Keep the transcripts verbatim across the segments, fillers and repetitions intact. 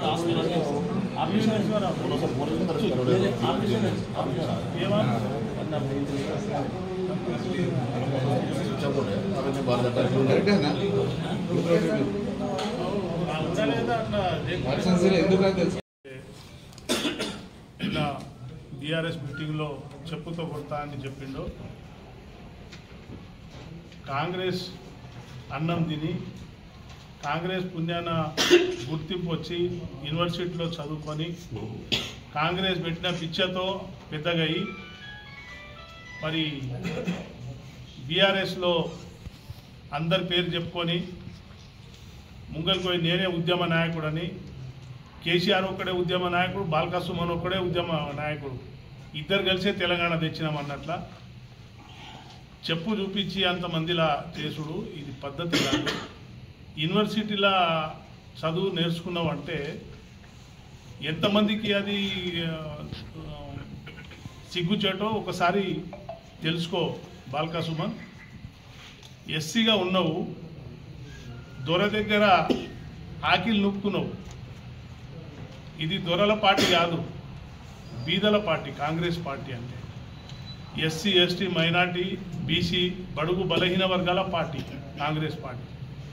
BRS మీటింగ్లో చెప్పుతో కొడతా అని చెప్పిండు. కాంగ్రెస్ అన్నం తిని కాంగ్రెస్ పుణ్యాన గుర్తింపు వచ్చి యూనివర్సిటీలో చదువుకొని కాంగ్రెస్ పెట్టిన పిచ్చతో పెద్దగయి మరి బీఆర్ఎస్లో అందరి పేరు చెప్పుకొని ముంగల్కి పోయి నేనే ఉద్యమ నాయకుడని, కేసీఆర్ ఒక్కడే ఉద్యమ నాయకుడు, బాల్కా సుమన్ ఒక్కడే ఉద్యమ నాయకుడు, ఇద్దరు కలిసే తెలంగాణ తెచ్చినామన్నట్ల చెప్పు చూపించి అంతమందిలా చేసుడు ఇది పద్ధతి కాదు. యూనివర్సిటీలో చదువు నేర్చుకున్నావంటే ఎంతమందికి అది సిగ్గుచేటో ఒకసారి తెలుసుకో. బాల్కా సుమన్, ఎస్సీగా ఉన్నావు, దొర దగ్గర ఆకిలు నొక్కున్నావు. ఇది దొరల పార్టీ కాదు, బీదల పార్టీ కాంగ్రెస్ పార్టీ. అంటే ఎస్సీ ఎస్టీ మైనార్టీ బీసీ బడుగు బలహీన వర్గాల పార్టీ కాంగ్రెస్ పార్టీ.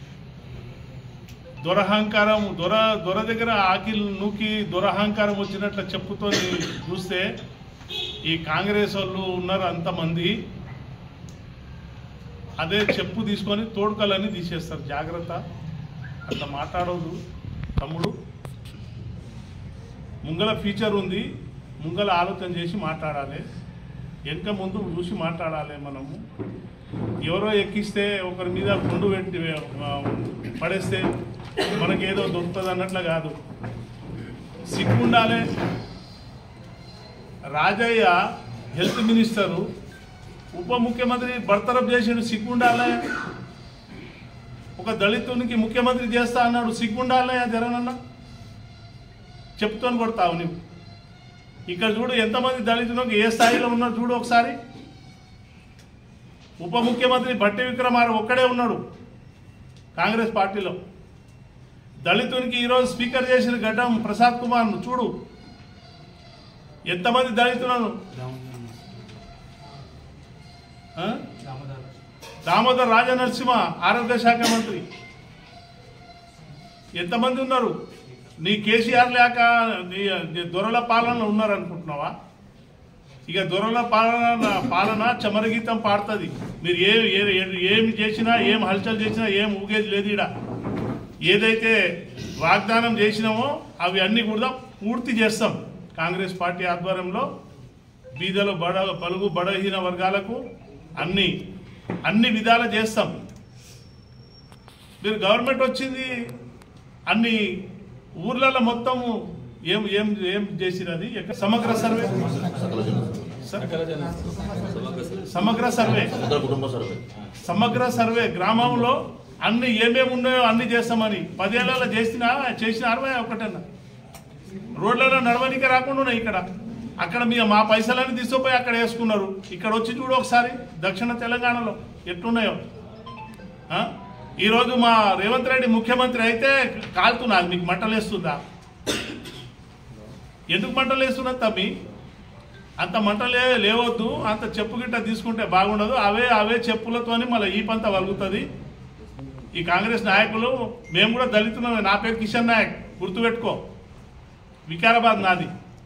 దొరహంకారం దొర దొర దగ్గర ఆకిలు నూకి దొరహంకారం వచ్చినట్ల చెప్పుతో చూస్తే ఈ కాంగ్రెస్ వాళ్ళు ఉన్నారు అంతమంది, అదే చెప్పు తీసుకొని తోడుకలన్నీ తీసేస్తారు. జాగ్రత్త, అట్లా మాట్లాడవద్దు తమ్ముడు. ముంగల ఫ్యూచర్ ఉంది, ముంగల ఆలోచన చేసి మాట్లాడాలి, వెనుక ముందు చూసి మాట్లాడాలి. మనము ఎవరో ఎక్కిస్తే ఒకరి మీద గుండు పెట్టి పడేస్తే మనకేదో దొరుకుతుంది అన్నట్లు కాదు, సిగ్గుండాలి. రాజయ్య హెల్త్ మినిస్టరు, ఉప ముఖ్యమంత్రి బర్తరఫ్ చేసాడు, సిగ్గుండాలి. ఒక దళితునికి ముఖ్యమంత్రి చేస్తా అన్నాడు, సిగ్గుండాలి. జరగనన్నా చెప్తాను కొడతావు నువ్వు. ఇక్కడ చూడు ఎంతమంది దళితులకు ఏ స్థాయిలో ఉన్నారు చూడు ఒకసారి. ఉప ముఖ్యమంత్రి భట్టి విక్రమార్క ఒక్కడే ఉన్నాడు కాంగ్రెస్ పార్టీలో. దళితునికి ఈరోజు స్పీకర్ చేసిన గడ్డం ప్రసాద్ కుమార్ను చూడు, ఎంతమంది దళితులను. దామోదర్ రాజనరసింహ ఆరోగ్య శాఖ మంత్రి, ఎంతమంది ఉన్నారు. నీ కేసీఆర్ లేక నీ దొరల పాలన ఉన్నారనుకుంటున్నావా? ఇక దొరల పాలన పాలన చమరగీతం పాడుతుంది. మీరు ఏ ఏమి చేసినా, ఏం హల్చల్ చేసినా ఏం ఊగేది లేదు. ఇక్కడ ఏదైతే వాగ్దానం చేసినామో అవి అన్నీ కూడా పూర్తి చేస్తాం. కాంగ్రెస్ పార్టీ ఆధ్వర్యంలో బీదలు బడ పలుగు బడహీన వర్గాలకు అన్ని అన్ని విధాలు చేస్తాం. మీరు గవర్నమెంట్ వచ్చింది అన్ని ఊర్లలో మొత్తము ఏం ఏం ఏం చేసినది సమగ్ర సర్వే సమగ్ర సర్వే సమగ్ర సర్వే గ్రామంలో అన్ని ఏమేమి ఉన్నాయో అన్ని చేస్తామని పదేళ్లలో చేసిన చేసిన అరవై ఒకటన్నా రోడ్లలో నడవనిక రాకుండా ఉన్నాయి. ఇక్కడ అక్కడ మీ మా పైసలన్నీ తీసుకుపోయి అక్కడ వేసుకున్నారు. ఇక్కడ వచ్చి చూడు ఒకసారి దక్షిణ తెలంగాణలో ఎట్లున్నాయో. ఈరోజు మా రేవంత్ రెడ్డి ముఖ్యమంత్రి అయితే కాలుతున్నది, మీకు మంటలు వేస్తుందా? ఎందుకు మంటలు వేస్తున్నా తమ్మి? అంత మంటలే లేవద్దు, అంత చెప్పు గిట్ట తీసుకుంటే బాగుండదు. అవే అవే చెప్పులతోని మళ్ళీ ఈ పంత వలుగుతుంది. ఈ కాంగ్రెస్ నాయకులు మేము కూడా దళితున్నామే. నా పేరు కిషన్ నాయక్, గుర్తుపెట్టుకో. వికారాబాద్ నాది.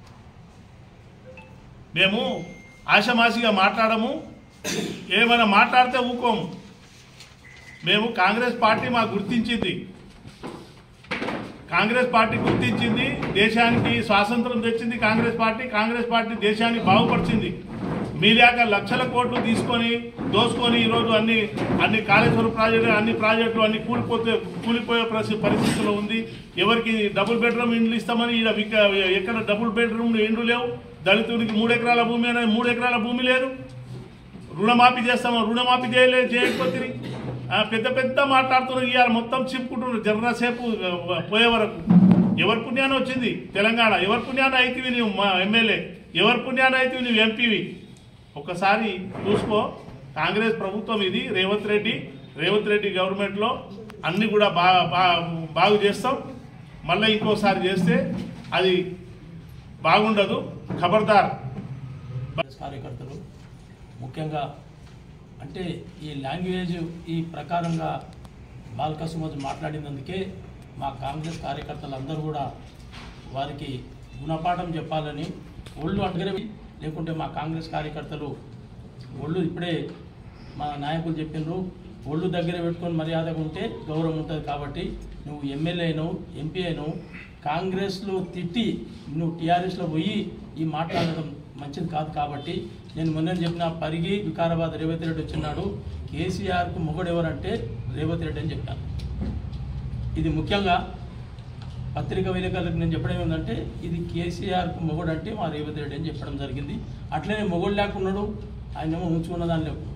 మేము ఆషమాషిగా మాట్లాడము, ఏమైనా మాట్లాడితే ఊకోము. మేము కాంగ్రెస్ పార్టీ మాకు గుర్తించింది, కాంగ్రెస్ పార్టీ గుర్తించింది, దేశానికి స్వాతంత్రం తెచ్చింది కాంగ్రెస్ పార్టీ. కాంగ్రెస్ పార్టీ దేశాన్ని బాగుపరిచింది. మీలాక లక్షల కోట్లు తీసుకొని దోసుకొని ఈరోజు అన్ని అన్ని కాళేశ్వరం ప్రాజెక్టులు అన్ని ప్రాజెక్టులు అన్ని కూలిపోతే కూలిపోయే పరిస్థితిలో ఉంది. ఎవరికి డబుల్ బెడ్రూమ్ ఇండ్లు ఇస్తామని ఇక్కడ ఎక్కడ డబుల్ బెడ్రూమ్ ఇండ్లు లేవు. దళితుడికి మూడు ఎకరాల భూమి అనేది మూడు ఎకరాల భూమి లేదు. రుణమాఫీ చేస్తామో రుణమాఫీ చేయలే చేయకపోతే పెద్ద పెద్ద మాట్లాడుతున్నారు. ఇవాళ మొత్తం చెప్పుకుంటున్నారు జర్రసేపు పోయే వరకు. ఎవరి పుణ్యాన వచ్చింది తెలంగాణ? ఎవరి పుణ్యాన అయితేవి నువ్వు మా ఎమ్మెల్యే? ఎవరి పుణ్యాన అయితేవి నువ్వు ఎంపీవి? ఒకసారి చూసుకో. కాంగ్రెస్ ప్రభుత్వం ఇది. రేవంత్ రెడ్డి రేవంత్ రెడ్డి గవర్నమెంట్లో అన్ని కూడా బాగా బాగు చేస్తాం. మళ్ళీ ఇంకోసారి చేస్తే అది బాగుండదు. ఖబర్దార్. కార్యకర్తలు ముఖ్యంగా అంటే ఈ లాంగ్వేజ్ ఈ ప్రకారంగా బాల్క సుమన్ మాట్లాడినందుకే మా కాంగ్రెస్ కార్యకర్తలు అందరూ కూడా వారికి గుణపాఠం చెప్పాలని ఒళ్ళు అటుగరే, లేకుంటే మా కాంగ్రెస్ కార్యకర్తలు ఒళ్ళు ఇప్పుడే మా నాయకులు చెప్పినారు, ఒళ్ళు దగ్గర పెట్టుకొని మర్యాదగా ఉంటే గౌరవం ఉంటుంది. కాబట్టి నువ్వు ఎమ్మెల్యే అయినావు, ఎంపీ అయినావు, కాంగ్రెస్లో తిట్టి నువ్వు టీఆర్ఎస్లో పోయి ఈ మాట్లాడడం మంచిది కాదు. కాబట్టి నేను మొన్న చెప్పిన పరిగి వికారాబాద్ రేవంత్ రెడ్డి వచ్చినాడు, కేసీఆర్కు మొగుడు ఎవరంటే రేవంత్ రెడ్డి అని చెప్పాను. ఇది ముఖ్యంగా పత్రికా విలేకరులకు నేను చెప్పడం ఏంటంటే ఇది కేసీఆర్కు మొగుడు అంటే మా రేవంత్ రెడ్డి అని చెప్పడం జరిగింది. అట్లనే మొగుడు లేకున్నాడు, ఆయనేమో ఉంచుకున్న దాని లేకు.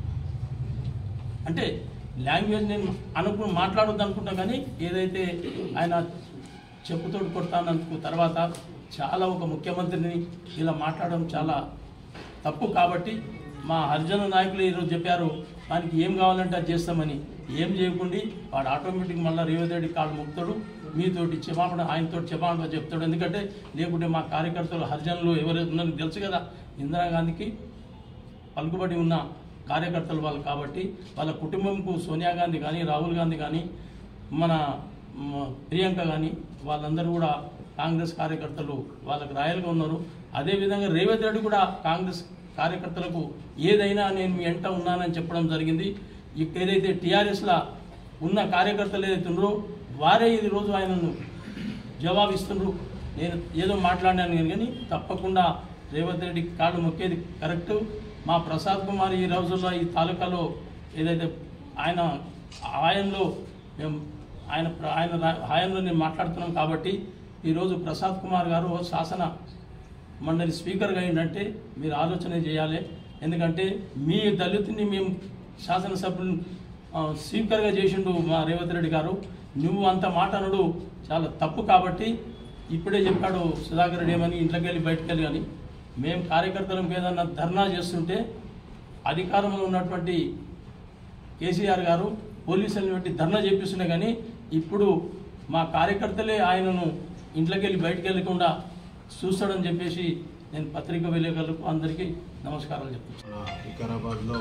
అంటే లాంగ్వేజ్ నేను అనుకు మాట్లాడొద్దు అనుకుంటా, కానీ ఏదైతే ఆయన చెప్పుతోడు కొడతానందుకు తర్వాత చాలా ఒక ముఖ్యమంత్రిని ఇలా మాట్లాడడం చాలా తప్పు. కాబట్టి మా హరిజన నాయకులు ఈరోజు చెప్పారు ఆయనకి ఏం కావాలంటే అది చేస్తామని. ఏం చేయకుండా వాడు ఆటోమేటిక్ మళ్ళీ రేవంత్ రెడ్డి కాళ్ళు ముక్తాడు, మీతోటి క్షమాపణ ఆయనతో క్షమాపణ చెప్తాడు. ఎందుకంటే లేకుంటే మా కార్యకర్తలు హరిజనులు ఎవరు ఉన్నారో తెలుసు కదా, ఇందిరాగాంధీకి పలుకుబడి ఉన్న కార్యకర్తలు వాళ్ళు. కాబట్టి వాళ్ళ కుటుంబంకు సోనియా గాంధీ కానీ రాహుల్ గాంధీ కానీ మన ప్రియాంక కానీ వాళ్ళందరూ కూడా కాంగ్రెస్ కార్యకర్తలు వాళ్ళకు రాయలుగా ఉన్నారు. అదేవిధంగా రేవంత్ రెడ్డి కూడా కాంగ్రెస్ కార్యకర్తలకు ఏదైనా నేను మీ వెంట ఉన్నానని చెప్పడం జరిగింది. ఏదైతే టీఆర్ఎస్లో ఉన్న కార్యకర్తలు ఏదైతే ఉన్నారో వారే ఈ రోజు ఆయనను జవాబిస్తున్నారు. నేను ఏదో మాట్లాడినాను కానీ తప్పకుండా రేవంత్ రెడ్డి కాళ్ళు మొక్కేది కరెక్టు. మా ప్రసాద్ కుమార్ ఈ రోజుల్లో ఈ తాలూకాలో ఏదైతే ఆయన ఆయనలో మేము ఆయన ఆయన హాయంలో నేను మాట్లాడుతున్నాం. కాబట్టి ఈరోజు ప్రసాద్ కుమార్ గారు శాసన మండలి స్పీకర్గా ఏంటంటే మీరు ఆలోచన చేయాలి. ఎందుకంటే మీ దళితుని మేము శాసనసభ్యులు స్పీకర్గా చేసిండు మా రేవంత్ రెడ్డి గారు. నువ్వు అంత మాట అనడు చాలా తప్పు. కాబట్టి ఇప్పుడే చెప్పాడు సుధాకర్ రెడ్డి ఏమని ఇంట్లోకి వెళ్ళి బయటకు వెళ్ళి కానీ మేము కార్యకర్తలకు ఏదన్నా ధర్నా చేస్తుంటే అధికారంలో ఉన్నటువంటి కేసీఆర్ గారు పోలీసులను పెట్టి ధర్నా చేపిస్తున్నాయి. కానీ ఇప్పుడు మా కార్యకర్తలే ఆయనను ఇంట్లోకి వెళ్ళి బయటకు వెళ్ళకుండా చూస్తాడని చెప్పేసి నేను పత్రికా విలేకరులకు అందరికీ నమస్కారాలు చెప్తున్నాను. వికారాబాద్లో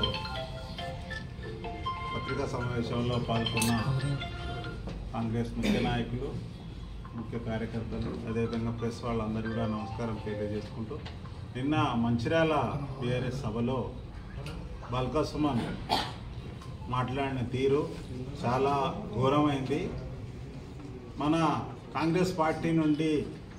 పత్రికా సమావేశంలో పాల్గొన్న కాంగ్రెస్ ముఖ్య నాయకులు, ముఖ్య కార్యకర్తలు, అదేవిధంగా ప్రెస్ వాళ్ళందరూ కూడా నమస్కారం తెలియజేసుకుంటూ, నిన్న మంచిర్యాల బీఆర్ఎస్ సభలో బాల్క సుమన్ మాట్లాడిన తీరు చాలా ఘోరమైంది. మన కాంగ్రెస్ పార్టీ నుండి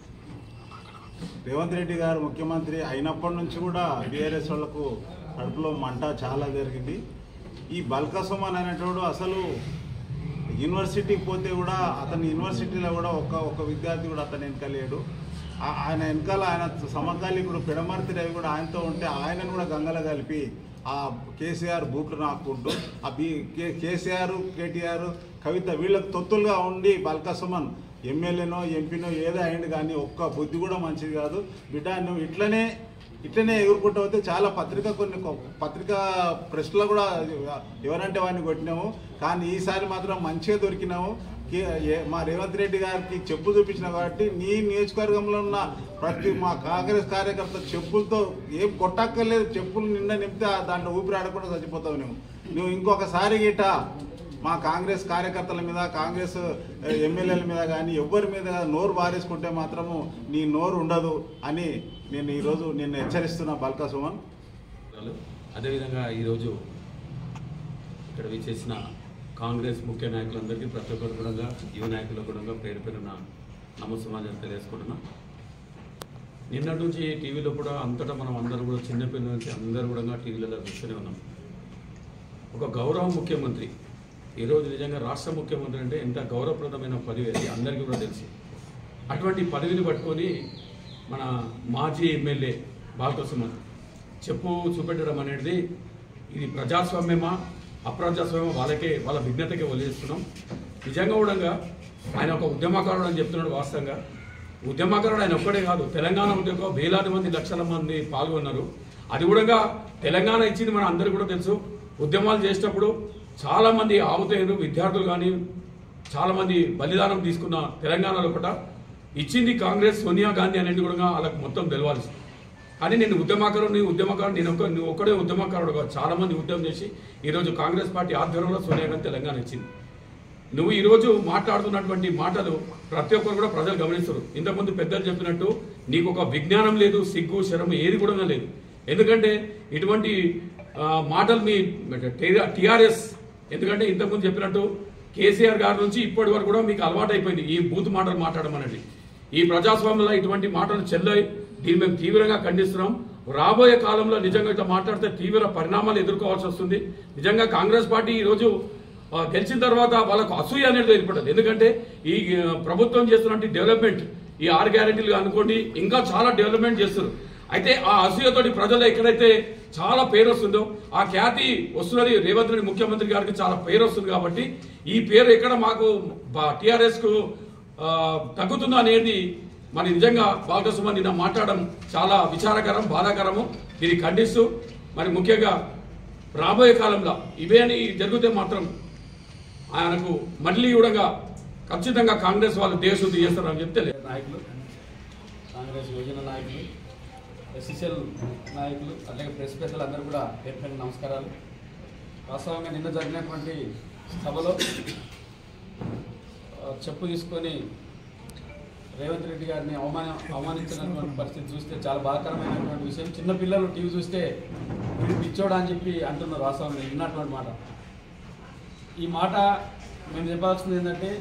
రేవంత్ రెడ్డి గారు ముఖ్యమంత్రి అయినప్పటి నుంచి కూడా బీఆర్ఎస్ వాళ్లకు కడుపులో మంట చాలా జరిగింది. ఈ బాల్క సుమన్ అనేటోడు అసలు యూనివర్సిటీకి పోతే కూడా అతని యూనివర్సిటీలో కూడా ఒక ఒక విద్యార్థి కూడా అతను వెనకలేడు. ఆయన వెనకాల ఆయన సమకాలీకుడు పిడమర్తి రవి కూడా ఆయనతో ఉంటే ఆయనను కూడా గంగలో కలిపి ఆ కేసీఆర్ బూట్లు నాకుంటూ ఆ బీ కేసీఆర్ కేటీఆర్ కవిత వీళ్ళకి తొత్తులుగా ఉండి బాల్క సుమన్ ఎమ్మెల్యేనో ఎంపీనో ఏదో అయింది, కానీ ఒక్క బుద్ధి కూడా మంచిది కాదు. బిడ్డ నువ్వు ఇట్లనే ఇట్లనే ఎగురుకుంటూ పోతే చాలా పత్రిక కొన్ని పత్రికా ప్రెస్లో కూడా ఎవరంటే వాడిని కొట్టినాము, కానీ ఈసారి మాత్రం మంచిగా దొరికినాము. మా రేవంత్ రెడ్డి గారికి చెప్పు చూపించినావు కాబట్టి నీ నియోజకవర్గంలో ఉన్న ప్రతి మా కాంగ్రెస్ కార్యకర్త చెప్పులతో ఏం కొట్టక్కర్లేదు, చెప్పులు నిండా నింపితే దాంట్లో ఊపిరి ఆడకుండా చచ్చిపోతావు. నువ్వు నువ్వు ఇంకొకసారి గిట మా కాంగ్రెస్ కార్యకర్తల మీద, కాంగ్రెస్ ఎమ్మెల్యేల మీద కానీ ఎవరి మీద నోరు బారేసుకుంటే మాత్రము నీ నోరు ఉండదు అని నేను ఈరోజు నిన్ను హెచ్చరిస్తున్నా బాల్క సుమన్. అదేవిధంగా ఈరోజు ఇక్కడ విచ్చేసిన కాంగ్రెస్ ముఖ్య నాయకులందరికీ ప్రతి ఒక్కరు కూడా యువ నాయకులు కూడా పేరు పేరున నమస్కారం తెలియజేసుకుంటున్నా. నిన్నటి నుంచి టీవీలో కూడా అంతటా మనం అందరూ కూడా చిన్నపిల్లల నుంచి అందరూ కూడా టీవీలలో చూస్తూనే ఉన్నాం. ఒక గౌరవ ముఖ్యమంత్రి ఈరోజు నిజంగా రాష్ట్ర ముఖ్యమంత్రి అంటే ఎంత గౌరవప్రదమైన పదవి అది అందరికీ కూడా తెలుసు. అటువంటి పదవిని పట్టుకొని మన మాజీ ఎమ్మెల్యే బాల్క సుమన్ చెప్పు చూపెట్టడం అనేది ఇది ప్రజాస్వామ్యమా అప్రజాస్వామ్యమా వాళ్ళకే వాళ్ళ విఘ్నతకే వదిలేస్తున్నాం. నిజంగా కూడా ఆయన ఒక ఉద్యమకారుడు అని చెప్తున్నాడు. వాస్తవంగా ఉద్యమకారుడు ఆయన ఒక్కడే కాదు, తెలంగాణ ఉద్యమంలో వేలాది మంది లక్షల మంది పాల్గొన్నారు. అది కూడా తెలంగాణ ఇచ్చింది మన అందరికీ కూడా తెలుసు. ఉద్యమాలు చేసేటప్పుడు చాలామంది ఆవుతయ్యారు, విద్యార్థులు కానీ చాలామంది బలిదానం తీసుకున్న తెలంగాణలో కూడా ఇచ్చింది కాంగ్రెస్, సోనియా గాంధీ అనేది కూడా వాళ్ళకి మొత్తం తెలవాలి. అని నేను ఉద్యమకారుడు, నీ ఉద్యమకారుడు, నేను ఒక నువ్వు ఒక్కడే ఉద్యమకారుడు కాదు, చాలా మంది ఉద్యమం చేసి ఈరోజు కాంగ్రెస్ పార్టీ ఆధ్వర్యంలో సోనియా గాంధీ తెలంగాణ ఇచ్చింది. నువ్వు ఈరోజు మాట్లాడుతున్నటువంటి మాటలు ప్రతి ఒక్కరు కూడా ప్రజలు గమనిస్తారు. ఇంతకుముందు పెద్దలు చెప్పినట్టు నీకు ఒక విజ్ఞానం లేదు, సిగ్గు శరము ఏది కూడా లేదు. ఎందుకంటే ఇటువంటి మాటలు మీ టీఆర్ఎస్, ఎందుకంటే ఇంతకుముందు చెప్పినట్టు కేసీఆర్ గారి నుంచి ఇప్పటి వరకు కూడా మీకు అలవాటు అయిపోయింది ఈ బూత్ మాటలు మాట్లాడడం అనేది. ఈ ప్రజాస్వామ్యంలో ఇటువంటి మాటలు చెల్లాయి. దీన్ని మేము తీవ్రంగా ఖండిస్తున్నాం. రాబోయే కాలంలో నిజంగా ఇట్లా మాట్లాడితే తీవ్ర పరిణామాలు ఎదుర్కోవాల్సి వస్తుంది. నిజంగా కాంగ్రెస్ పార్టీ ఈరోజు గెలిచిన తర్వాత వాళ్ళకు అసూయ అనేది ఏర్పడదు. ఎందుకంటే ఈ ప్రభుత్వం చేస్తున్నటువంటి డెవలప్మెంట్, ఈ ఆరు గ్యారెంటీలు అనుకోండి, ఇంకా చాలా డెవలప్మెంట్ చేస్తారు. అయితే ఆ అసూయతోటి ప్రజలు ఎక్కడైతే చాలా పేరు వస్తుందో ఆ ఖ్యాతి వస్తున్నది రేవంత్ రెడ్డి ముఖ్యమంత్రి గారికి చాలా పేరు వస్తుంది. కాబట్టి ఈ పేరు ఎక్కడ మాకు టీఆర్ఎస్ కు తగ్గుతుందో అనేది మరి నిజంగా బాలకృష్ణ నిన్న మాట్లాడడం చాలా విచారకరం, బాధాకరము. దీన్ని ఖండిస్తూ మరి ముఖ్యంగా రాబోయే కాలంలో ఇవే అని జరిగితే మాత్రం ఆయనకు మళ్ళీ కూడా ఖచ్చితంగా కాంగ్రెస్ వాళ్ళు దేశశుద్ధి చేస్తారని చెప్తే నాయకులు, కాంగ్రెస్ యువజన నాయకులు, ఎస్ఎస్ఎల్ నాయకులు, అలాగే ప్రెస్ పెద్దలు అందరూ కూడా పేరు నమస్కారాలు. వాస్తవంగా నిన్న జరిగినటువంటి సభలో చెప్పు తీసుకొని రేవంత్ రెడ్డి గారిని అవమాన అవమానించినటువంటి పరిస్థితి చూస్తే చాలా బాధాకరమైనటువంటి విషయం. చిన్నపిల్లలు టీవీ చూస్తే వీడు పిచ్చోడా అని చెప్పి అంటున్నారు. వాస్తవంగా విన్నటువంటి మాట. ఈ మాట మేము చెప్పాల్సింది ఏంటంటే,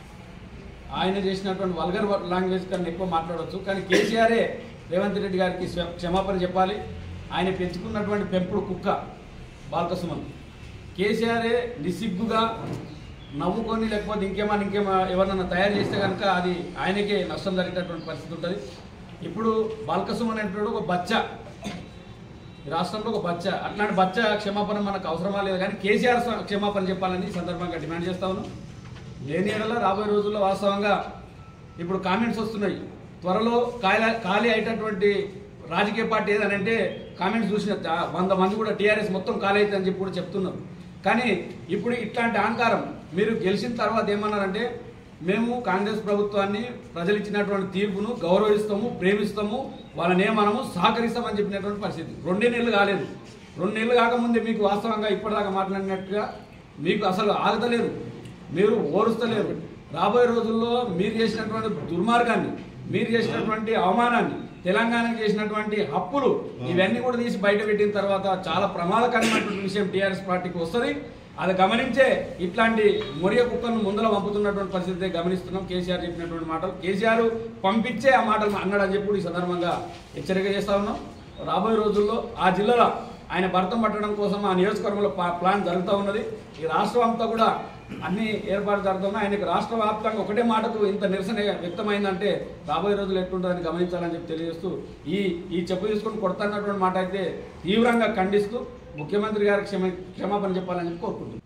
ఆయన చేసినటువంటి వల్గర్ లాంగ్వేజ్ కన్నా ఎక్కువ మాట్లాడవచ్చు, కానీ కేసీఆరే రేవంత్ రెడ్డి గారికి క్షమాపణ చెప్పాలి. ఆయన పెంచుకున్నటువంటి పెంపుడు కుక్క బాలకృష్ణ కేసీఆరే నిస్సిగ్గుగా నవ్వుకొని లేకపోతే ఇంకేమన్నా ఇంకేమో ఎవరినన్నా తయారు చేస్తే కనుక అది ఆయనకే నష్టం జరిగేటటువంటి పరిస్థితి ఉంటుంది. ఇప్పుడు బాలకృష్ణ అనేటువంటి ఒక బచ్చ, ఈ రాష్ట్రంలో ఒక బచ్చ, అట్లాంటి బచ్చ క్షమాపణ మనకు అవసరమా లేదు, కానీ కేసీఆర్ క్షమాపణ చెప్పాలని సందర్భంగా డిమాండ్ చేస్తా ఉన్నాం. లేని ఏడల రాబోయే రోజుల్లో వాస్తవంగా ఇప్పుడు కామెంట్స్ వస్తున్నాయి, త్వరలో ఖాళీ ఖాళీ అయ్యేటటువంటి రాజకీయ పార్టీ ఏదనంటే కామెంట్స్ చూసిన వంద మంది కూడా టీఆర్ఎస్ మొత్తం ఖాళీ అవుతుందని చెప్పి కూడా చెప్తున్నారు. కానీ ఇప్పుడు ఇట్లాంటి అహంకారం, మీరు గెలిచిన తర్వాత ఏమన్నారంటే మేము కాంగ్రెస్ ప్రభుత్వాన్ని ప్రజలు ఇచ్చినటువంటి తీర్పును గౌరవిస్తాము, ప్రేమిస్తాము, వాళ్ళని ఏమనము సహకరిస్తామని చెప్పినటువంటి పరిస్థితి. రెండే నెలలు కాలేదు, రెండు నెలలు కాకముందే మీకు వాస్తవంగా ఇప్పటిదాకా మాట్లాడినట్టుగా మీకు అసలు ఆగతలేదు, మీరు ఓరుస్తలేరు. రాబోయే రోజుల్లో మీరు చేసినటువంటి దుర్మార్గాన్ని, మీరు చేసినటువంటి అవమానాన్ని, తెలంగాణకు చేసినటువంటి హప్పులు ఇవన్నీ కూడా తీసి బయట పెట్టిన తర్వాత చాలా ప్రమాదకరమైనటువంటి విషయం టీఆర్ఎస్ పార్టీకి వస్తుంది. అది గమనించే ఇట్లాంటి మొరియ కుక్కలను ముందర పంపుతున్నటువంటి పరిస్థితి గమనిస్తున్నాం. కేసీఆర్ చెప్పినటువంటి మాటలు కేసీఆర్ పంపించే ఆ మాటలు అన్నాడని చెప్పి ఈ సందర్భంగా హెచ్చరిక చేస్తా ఉన్నాం. రాబోయే రోజుల్లో ఆ జిల్లాలో ఆయన భర్తం పట్టడం కోసం ఆ నియోజకవర్గంలో ప్లాన్ జరుగుతూ ఉన్నది. ఈ రాష్ట్రం అంతా కూడా అన్ని ఏర్పాటు జరుగుతున్నాయి. ఆయనకు రాష్ట్ర వ్యాప్తంగా ఒకటే మాటకు ఇంత నిరసన వ్యక్తమైందంటే రాబోయే రోజులు ఎట్లుంటుందని గమనించాలని చెప్పి తెలియజేస్తూ ఈ ఈ చెప్పు తీసుకొని కొడుతున్నటువంటి మాట అయితే తీవ్రంగా ఖండిస్తూ ముఖ్యమంత్రి గారికి క్షమ క్షమాపణ చెప్పాలని చెప్పి కోరుకుంటున్నాను.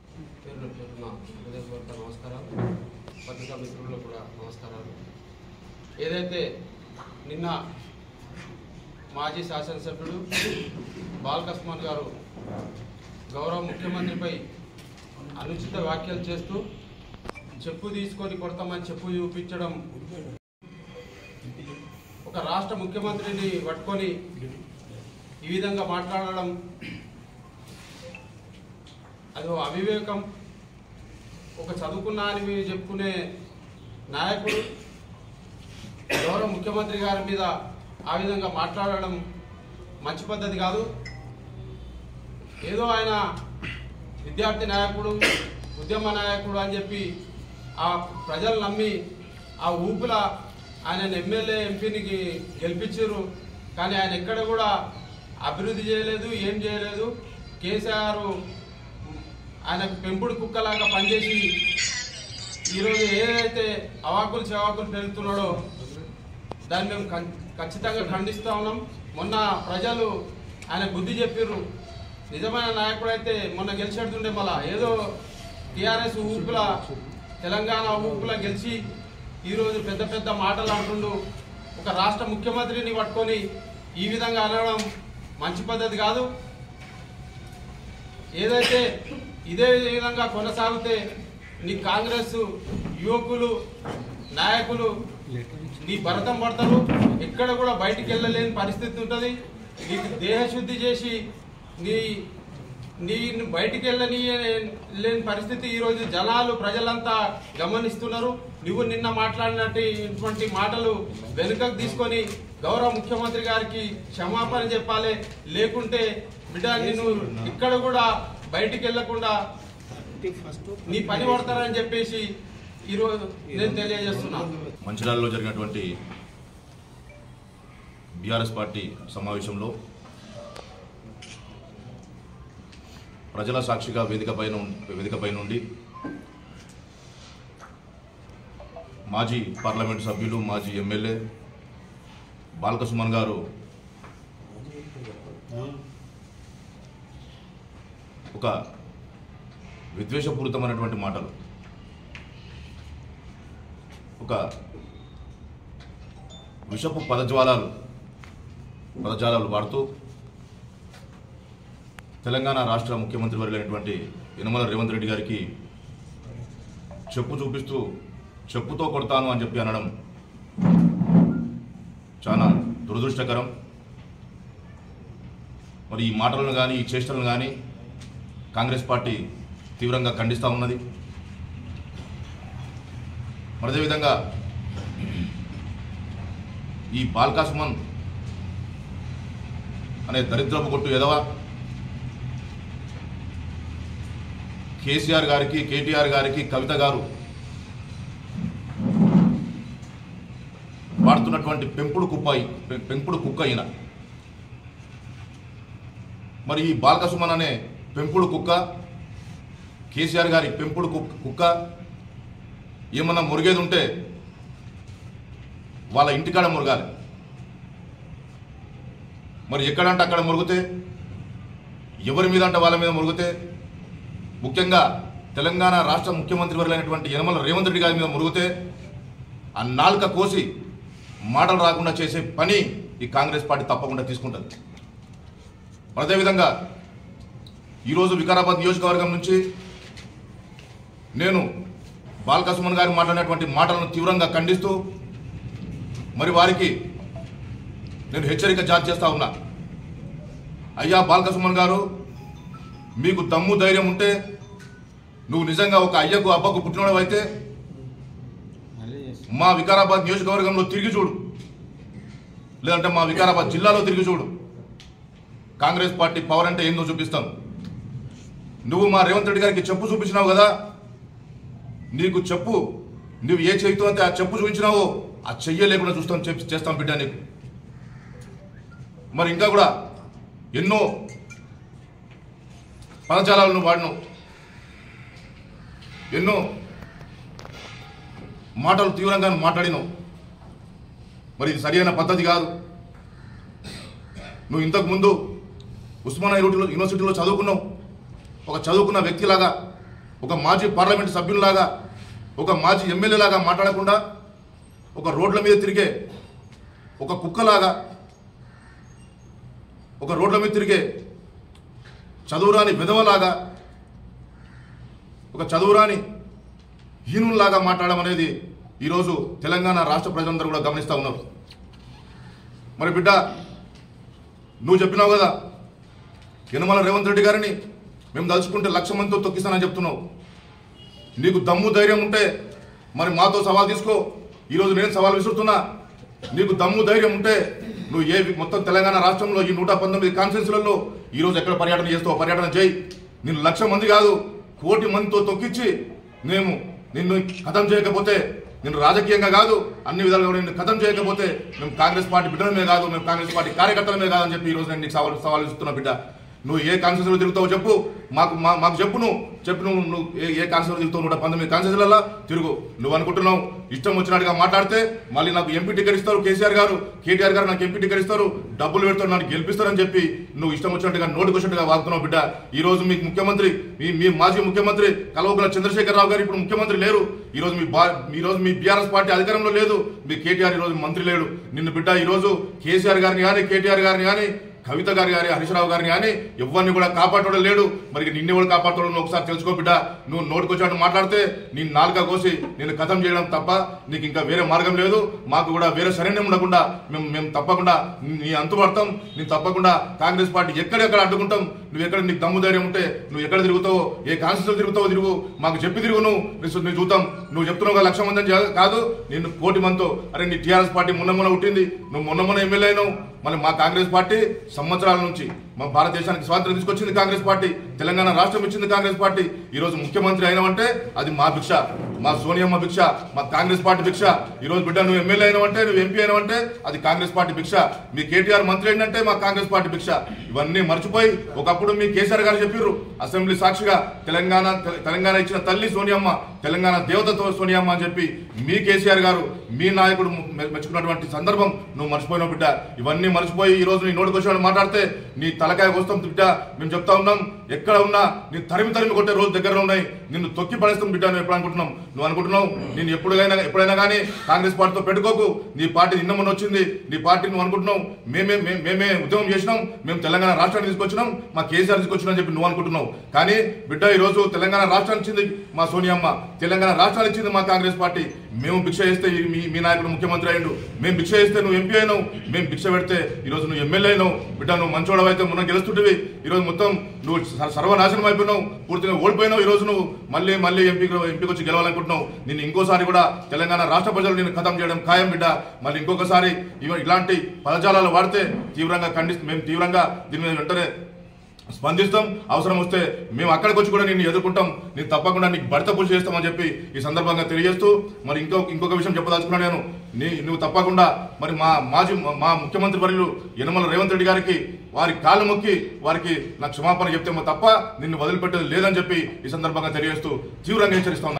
నమస్కారాలు, పత్రికా మిత్రులకు కూడా నమస్కారాలు. ఏదైతే నిన్న మాజీ శాసనసభ్యుడు బాలకృష్ణ గారు గౌరవ ముఖ్యమంత్రిపై అనుచిత వ్యాఖ్యలు చేస్తూ చెప్పు తీసుకొని కొడతామని చెప్పు చూపించడం, ఒక రాష్ట్ర ముఖ్యమంత్రిని పట్టుకొని ఈ విధంగా మాట్లాడడం అదో అవివేకం. ఒక చదువుకున్నా అని మీరు చెప్పుకునే నాయకుడు గౌరవ ముఖ్యమంత్రి గారి మీద ఆ విధంగా మాట్లాడడం మంచి పద్ధతి కాదు. ఏదో ఆయన విద్యార్థి నాయకుడు, ఉద్యమ నాయకుడు అని చెప్పి ఆ ప్రజలు నమ్మి ఆ ఊపుల ఆయన ఎమ్మెల్యే ఎంపీనికి గెలిపించారు. కానీ ఆయన ఎక్కడ కూడా అభివృద్ధి చేయలేదు, ఏం చేయలేదు. కేసీఆర్ ఆయనకు పెంపుడు కుక్కలాగా పనిచేసి ఈరోజు ఏదైతే అవాకులు చవాకులు పెరుగుతున్నాడో దాన్ని మేము ఖచ్చితంగా ఖండిస్తూ ఉన్నాం. మొన్న ప్రజలు ఆయన బుద్ధి చెప్పిర్రు. నిజమైన నాయకుడు అయితే మొన్న గెలిచేటుండే, మళ్ళా ఏదో టీఆర్ఎస్ ఊపుల తెలంగాణ ఊపుల గెలిచి ఈరోజు పెద్ద పెద్ద మాటలు అంటుండు. ఒక రాష్ట్ర ముఖ్యమంత్రిని పట్టుకొని ఈ విధంగా అనడం మంచి పద్ధతి కాదు. ఏదైతే ఇదే విధంగా కొనసాగితే నీ కాంగ్రెస్ యువకులు నాయకులు నీ భరతం పడతారు, ఎక్కడ కూడా బయటికి వెళ్ళలేని పరిస్థితి ఉంటుంది. నీకు దేహశుద్ధి చేసి నీ నీ బయటికి వెళ్ళని లేని పరిస్థితి ఈరోజు జనాలు ప్రజలంతా గమనిస్తున్నారు. నువ్వు నిన్న మాట్లాడినటువంటి మాటలు వెనుకకు తీసుకొని గౌరవ ముఖ్యమంత్రి గారికి క్షమాపణ చెప్పాలి, లేకుంటే బిడ్డ నిన్ను ఇక్కడ కూడా బయటికి వెళ్లకుండా నీ పని పడతారని చెప్పేసి ఈరోజు నేను తెలియజేస్తున్నా. మంచిర్యాలలో జరిగినటువంటి బీఆర్ఎస్ పార్టీ సమావేశంలో ప్రజల సాక్షిగా వేదికపై వేదికపై నుండి మాజీ పార్లమెంటు సభ్యులు మాజీ ఎమ్మెల్యే బాల్క సుమన్ గారు ఒక విద్వేషపూరితమైనటువంటి మాటలు, ఒక విషపు పదజ్వాలాలు పదజాలాలు వాడుతూ తెలంగాణ రాష్ట్ర ముఖ్యమంత్రి వర్యులైనటువంటి యనమల రేవంత్ రెడ్డి గారికి చెప్పు చూపిస్తూ చెప్పుతో కొడతాను అని చెప్పి అనడం చాలా దురదృష్టకరం. మరి ఈ మాటలను కానీ ఈ చేష్టలను కానీ కాంగ్రెస్ పార్టీ తీవ్రంగా ఖండిస్తూ ఉన్నది. మరి అదేవిధంగా ఈ బాల్కా సుమన్ అనే దరిద్రపు కొట్టు ఎదవ కేసీఆర్ గారికి కేటీఆర్ గారికి కవిత గారు వాడుతున్నటువంటి పెంపుడు కుప్పాయి పెంపుడు కుక్క అయిన మరి ఈ బాల్క సుమన్ అనే పెంపుడు కుక్క కేసీఆర్ గారి పెంపుడు కుక్క ఏమన్నా మురిగేది ఉంటే వాళ్ళ ఇంటికాడ మురగాలి. మరి ఎక్కడంటే అక్కడ మురుగుతే, ఎవరి మీద అంటే వాళ్ళ మీద మురుగుతే, ముఖ్యంగా తెలంగాణ రాష్ట్ర ముఖ్యమంత్రి వర్యులైనటువంటి యనమల రేవంత్ రెడ్డి గారి మీద మురుగుతే ఆ నాలుక కోసి మాటలు రాకుండా చేసే పని ఈ కాంగ్రెస్ పార్టీ తప్పకుండా తీసుకుంటుంది. అదేవిధంగా ఈరోజు వికారాబాద్ నియోజకవర్గం నుంచి నేను బాల్క సుమన్ గారు మాట్లాడినటువంటి మాటలను తీవ్రంగా ఖండిస్తూ మరి వారికి నేను హెచ్చరిక జారీ చేస్తా ఉన్నా. అయ్యా బాల్క సుమన్ గారు, మీకు దమ్ము ధైర్యం ఉంటే, నువ్వు నిజంగా ఒక అయ్యకు అబ్బకు పుట్టినోడు అయితే మా వికారాబాద్ నియోజకవర్గంలో తిరిగి చూడు, లేదంటే మా వికారాబాద్ జిల్లాలో తిరిగి చూడు. కాంగ్రెస్ పార్టీ పవర్ అంటే ఏందో చూపిస్తాను. నువ్వు మా రేవంత్ రెడ్డి గారికి చెప్పు చూపించినావు కదా, నీకు చెప్పు నువ్వు ఏ చేయితో అయితే ఆ చెప్పు చూపించినావో ఆ చెయ్య లేకుండా చూస్తాం చేస్తాం బిడ్డ నీకు. మరి ఇంకా కూడా ఎన్నో పదజాలాలను వాడినావు, ఎన్నో మాటలు తీవ్రంగా మాట్లాడినావు. మరి ఇది సరైన పద్ధతి కాదు. నువ్వు ఇంతకు ముందు ఉస్మానియా యూనివర్సిటీలో చదువుకున్నావు. ఒక చదువుకున్న వ్యక్తిలాగా, ఒక మాజీ పార్లమెంట్ సభ్యునిలాగా, ఒక మాజీ ఎమ్మెల్యేలాగా మాట్లాడకుండా ఒక రోడ్ల మీద తిరిగే ఒక కుక్కలాగా, ఒక రోడ్ల మీద తిరిగే చదువురాని విధవలాగా, ఒక చదువురాని హీనులాగా మాట్లాడడం అనేది ఈరోజు తెలంగాణ రాష్ట్ర ప్రజలందరూ కూడా గమనిస్తూ ఉన్నారు. మరి బిడ్డ, నువ్వు చెప్పినావు కదా యనమల రేవంత్ రెడ్డి గారిని మేము తలుచుకుంటే లక్ష మందితో తొక్కిస్తానని చెప్తున్నావు. నీకు దమ్ము ధైర్యం ఉంటే మరి మాతో సవాల్ తీసుకో. ఈరోజు నేను సవాల్ విసురుతున్నా. నీకు దమ్ము ధైర్యం ఉంటే నువ్వు ఏ మొత్తం తెలంగాణ రాష్ట్రంలో ఈ నూట పంతొమ్మిది కాన్స్టిట్యూన్సీలలో ఈరోజు ఎక్కడ పర్యటన చేస్తావు పర్యటన చేయి. నేను లక్ష మంది కాదు కోటి మందితో తొక్కించి మేము నిన్ను ఖతం చేయకపోతే, నేను రాజకీయంగా కాదు అన్ని విధాలుగా కూడా నిన్ను ఖతం చేయకపోతే మేము కాంగ్రెస్ పార్టీ బిడ్డలమే కాదు, మేము కాంగ్రెస్ పార్టీ కార్యకర్తలమే కాదని చెప్పి ఈరోజు నేను నీకు సవాల్ సవాల్ ఇస్తున్నా బిడ్డ. నువ్వు ఏ కాన్స్టిట్యూన్సీలో తిరుగుతావు చెప్పు, మాకు మాకు చెప్పు. నువ్వు చెప్పు, నువ్వు నువ్వు ఏ ఏ కాన్స్టిట్యూన్సీలో తిరుగుతావు? నూట పంతొమ్మిది కాన్స్టిట్యూన్సీలలో తిరుగు. నువ్వు అనుకుంటున్నావు ఇష్టం వచ్చినట్టుగా మాట్లాడితే మళ్ళీ నాకు ఎంపీ టికెట్ ఇస్తారు కేసీఆర్ గారు, కేటీఆర్ గారు నాకు ఎంపీ టికెట్ ఇస్తారు, డబ్బులు పెడతారు, నాకు గెలిపిస్తారని చెప్పి నువ్వు ఇష్టం వచ్చినట్టుగా నోటికి వచ్చినట్టుగా వాగుతున్నావు బిడ్డ. ఈ రోజు మీకు ముఖ్యమంత్రి, మీ మీ మాజీ ముఖ్యమంత్రి కల్వకుంట్ల చంద్రశేఖరరావు గారు ఇప్పుడు ముఖ్యమంత్రి లేరు. ఈ రోజు మీ బా ఈ రోజు మీ బీఆర్ఎస్ పార్టీ అధికారంలో లేదు. మీ కేటీఆర్ ఈ రోజు మంత్రి లేడు. నిన్ను బిడ్డ ఈ రోజు కేసీఆర్ గారిని కానీ కేటీఆర్ గారిని కానీ కవిత గారి గారి హరీష్ రావు గారిని కానీ ఎవరిని కూడా కాపాడడం లేడు. మరి నిన్ను కూడా కాపాడడం ఒకసారి తెలుసుకో బిడ్డ. నువ్వు నోటికొచ్చాడు మాట్లాడితే నీ నాలుక కోసి నేను కథం చేయడం తప్ప నీకు ఇంకా వేరే మార్గం లేదు. మాకు కూడా వేరే శరణ్యం ఉండకుండా మేము మేము తప్పకుండా నీ అంతుపడతాం. నేను తప్పకుండా కాంగ్రెస్ పార్టీ ఎక్కడెక్కడ అడ్డుకుంటాం. నువ్వు ఎక్కడ నీకు దమ్ము ధైర్యం ఉంటే నువ్వు ఎక్కడ తిరుగుతావో, ఏ కాన్స్టిట్యూషన్ తిరుగుతావో తిరుగు, మాకు చెప్పి తిరుగు. నువ్వు నువ్వు చూద్దాం. నువ్వు చెప్తున్నావు కదా లక్ష మంది అని కాదు, నేను కోటి మందితో. అరే నీ టీఆర్ఎస్ పార్టీ మొన్న మొన్న పుట్టింది, నువ్వు మొన్న మొన్న ఎమ్మెల్యే అయినావు. మళ్ళీ మా కాంగ్రెస్ పార్టీ సంవత్సరాల నుంచి మా భారతదేశానికి స్వాతంత్రం తీసుకొచ్చింది కాంగ్రెస్ పార్టీ, తెలంగాణ రాష్ట్రం ఇచ్చింది కాంగ్రెస్ పార్టీ. ఈ రోజు ముఖ్యమంత్రి అయినావంటే అది మా భిక్ష, మా సోనియమ్మ భిక్ష, మా కాంగ్రెస్ పార్టీ భిక్ష. ఈ రోజు బిడ్డ నువ్వు ఎమ్మెల్యే అయినావంటే, నువ్వు ఎంపీ అయినావంటే అది కాంగ్రెస్ పార్టీ భిక్ష. మీ కేటీఆర్ మంత్రి ఏంటంటే మా కాంగ్రెస్ పార్టీ భిక్ష. ఇవన్నీ మర్చిపోయి ఒకప్పుడు మీ కేసీఆర్ గారు చెప్పారు అసెంబ్లీ సాక్షిగా, తెలంగాణ తెలంగాణ ఇచ్చిన తల్లి సోనియమ్మ, తెలంగాణ దేవతతో సోనియమ్మ అని చెప్పి మీ కేసీఆర్ గారు మీ నాయకుడు మెచ్చుకున్నటువంటి సందర్భం నువ్వు మర్చిపోయినావు బిడ్డ. ఇవన్నీ మర్చిపోయి ఈ రోజు నీ నోటికొచ్చిన మాట్లాడితే నీ తలకాయ వస్తాం బిడ్డ. మేము చెప్తా ఉన్నాం, ఎక్కడ ఉన్నా నీ తరిమి తరిమి కొట్టే రోజు దగ్గర ఉన్నాయి. నిన్ను తొక్కి పడేస్తాం బిడ్డ. నువ్వు ఎప్పుడు అనుకుంటున్నావు నువ్వు అనుకుంటున్నావు నేను ఎప్పుడైనా ఎప్పుడైనా కానీ కాంగ్రెస్ పార్టీతో పెట్టుకోకు. నీ పార్టీ నిన్న మొన్న వచ్చింది, నీ పార్టీ నువ్వు అనుకుంటున్నావు. మేమే మేమే ఉద్యమం చేసినాం, మేము తెలంగాణ రాష్ట్రాన్ని తీసుకొచ్చినాం, మా కేసీఆర్ తీసుకొచ్చినా చెప్పి నువ్వు అనుకుంటున్నావు. కానీ బిడ్డ ఈ రోజు తెలంగాణ రాష్ట్రాన్ని ఇచ్చింది మా సోనియమ్మ, తెలంగాణ రాష్ట్రాన్ని ఇచ్చింది మా కాంగ్రెస్ పార్టీ. మేము భిక్ష చేస్తే మీ మీ నాయకుడు ముఖ్యమంత్రి అయ్యిండు, మేము భిక్ష చేస్తే నువ్వు ఎంపీ అయినావు, మేము భిక్ష పెడితే ఈరోజు నువ్వు ఎమ్మెల్యే అయినావు. బిడ్డ నువ్వు మంచోడవు అయితే మొన్న గెలుస్తుంటివి, ఈరోజు మొత్తం నువ్వు సర్వనాశనం అయిపోయినావు, పూర్తిగా ఓడిపోయినావు. ఈరోజు నువ్వు మళ్ళీ మళ్ళీ ఎంపీ ఎంపీకి వచ్చి గెలవాలనుకుంటున్నావు. నిన్ను ఇంకోసారి కూడా తెలంగాణ రాష్ట్ర ప్రజలు నేను ఖతం చేయడం ఖాయం బిడ్డ. మళ్ళీ ఇంకొకసారి ఇలాంటి పదజాలాలు వాడితే తీవ్రంగా ఖండిస్తూ మేము తీవ్రంగా దీని మీద వెంటనే స్పందిస్తాం. అవసరం వస్తే మేము అక్కడికి వచ్చి కూడా నిన్ను ఎదుర్కొంటాం. నేను తప్పకుండా నీకు భర్త పూజ చేస్తామని చెప్పి ఈ సందర్భంగా తెలియజేస్తూ మరి ఇంకో ఇంకొక విషయం చెప్పదలుచుకున్నాను నేను. నీ నువ్వు తప్పకుండా మరి మా మాజీ మా ముఖ్యమంత్రి వర్యులు యనమల రేవంత్ రెడ్డి గారికి వారి కాళ్ళు మొక్కి వారికి నా క్షమాపణ చెప్తే తప్ప నిన్ను వదిలిపెట్టేది లేదని చెప్పి ఈ సందర్భంగా తెలియజేస్తూ తీవ్రంగా హెచ్చరిస్తా